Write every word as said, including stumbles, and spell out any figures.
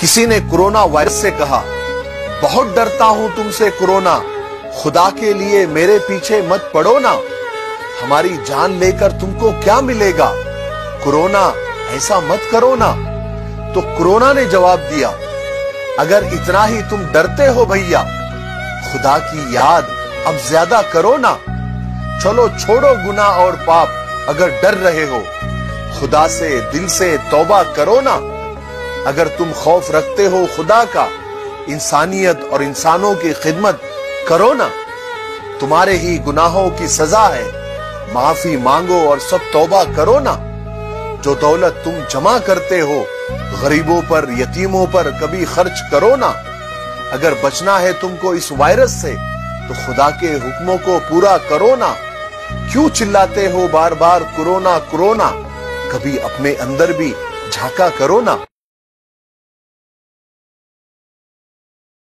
किसी ने corona virus से कहा, बहुत डरता हूं तुमसे कोरोना, खुदा के लिए मेरे पीछे मत पड़ो ना, हमारी जान लेकर तुमको क्या मिलेगा, कोरोना ऐसा मत करो ना। तो कोरोना ने जवाब दिया, अगर इतना ही तुम डरते हो भैया, खुदा की याद अब ज्यादा करो ना। चलो छोड़ो गुनाह और पाप, अगर डर रहे हो खुदा से दिल से तौबा करो ना। अगर तुम खौफ रखते हो खुदा का, इंसानियत और इंसानों की खिदमत करो ना। तुम्हारे ही गुनाहों की सजा है, माफी मांगो और सब तौबा करो ना। जो दौलत तुम जमा करते हो गरीबों पर, यतीमों पर कभी खर्च करो ना। अगर बचना है तुमको इस वायरस से तो खुदा के हुक्मों को पूरा करो ना। क्यों चिल्लाते हो बार बार कोरोना कोरोना, कभी अपने अंदर भी झांका करो ना।